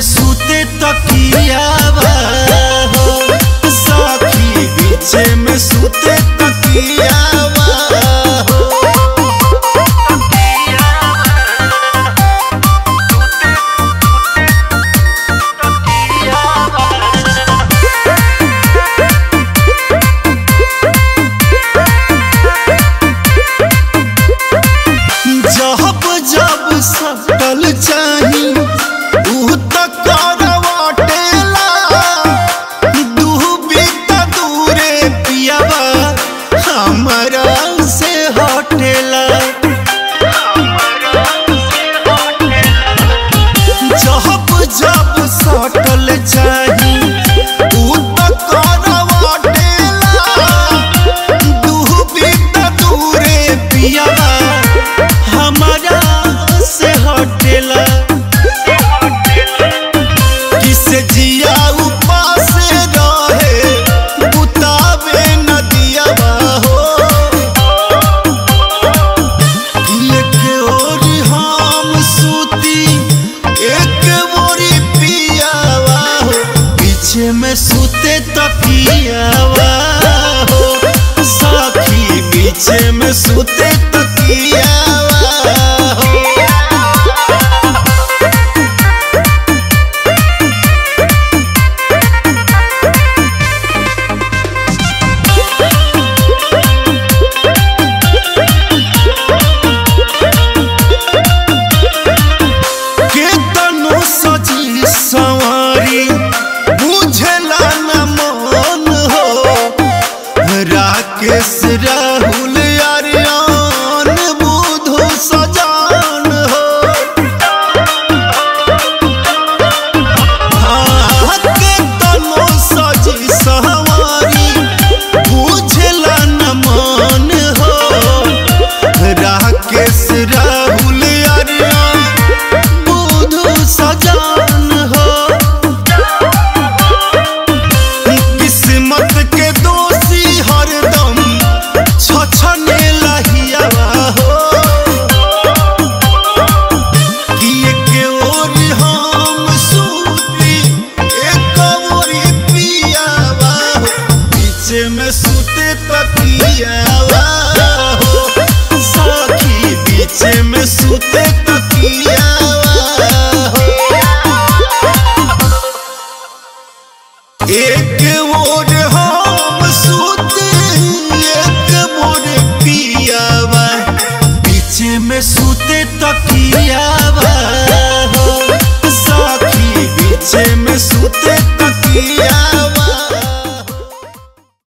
सूते तकियावा हो सखी बीचे में सूते तकियावा हो। जब जब सटल चाही ऊ त करवाटेला दूबी त दूरे पियावा हमरा से हटेला। जब जब सटल चाही ऊ त करवाटेला दूबी त दूरे पियावा हमारा से हटेला। किसे जिया उपास रहे बुतावे नदियावा हो एक ओरी हम सूती एक ओरी पियावा हो पीछे में सूते तकियावा हो सखी पीछे में सूते तकियावा हो। केतनो सजी सवारी बुझला न मन हो राकेश राहुल आर्यन बुधु सजान हो। केतनो सजी सवारी बुझला न मन हो राकेश राहुल आर्यन बुधु सजान हो। किस्मत के दोषी हरदम छछने लहियावा हो कि एक ओरी हम सूती एक ओरी पियावा हो पीछे में सूते तकियावा हो सखी पीछे में सूते तकियावा हो। एक ओर हम सूते एक ओर पियावा पीछे में सूते तकियावा हो सखी पीछे में सूते तकियावा।